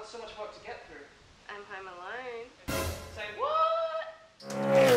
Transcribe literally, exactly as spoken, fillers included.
so much work to get through. I'm home alone. Say what?